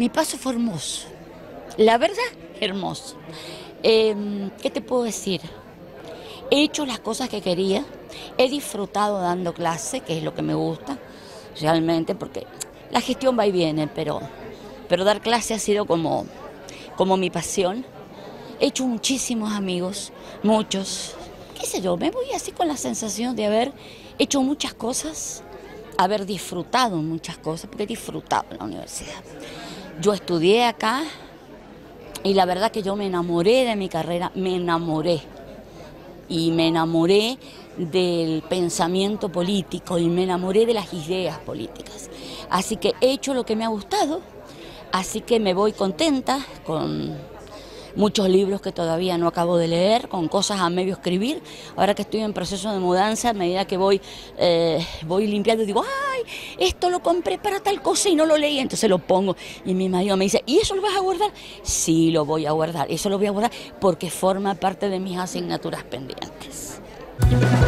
Mi paso fue hermoso, la verdad, hermoso. ¿Qué te puedo decir? He hecho las cosas que quería, he disfrutado dando clase, que es lo que me gusta, realmente, porque la gestión va y viene, pero dar clase ha sido como mi pasión. He hecho muchísimos amigos, muchos, qué sé yo, me voy así con la sensación de haber hecho muchas cosas, haber disfrutado muchas cosas, porque he disfrutado en la universidad. Yo estudié acá y la verdad que yo me enamoré de mi carrera, me enamoré. Y me enamoré del pensamiento político y me enamoré de las ideas políticas. Así que he hecho lo que me ha gustado, así que me voy contenta con muchos libros que todavía no acabo de leer, con cosas a medio escribir. Ahora que estoy en proceso de mudanza, a medida que voy limpiando, digo, ¡ay! Esto lo compré para tal cosa y no lo leí, entonces lo pongo. Y mi marido me dice, ¿y eso lo vas a guardar? Sí, lo voy a guardar, eso lo voy a guardar porque forma parte de mis asignaturas pendientes.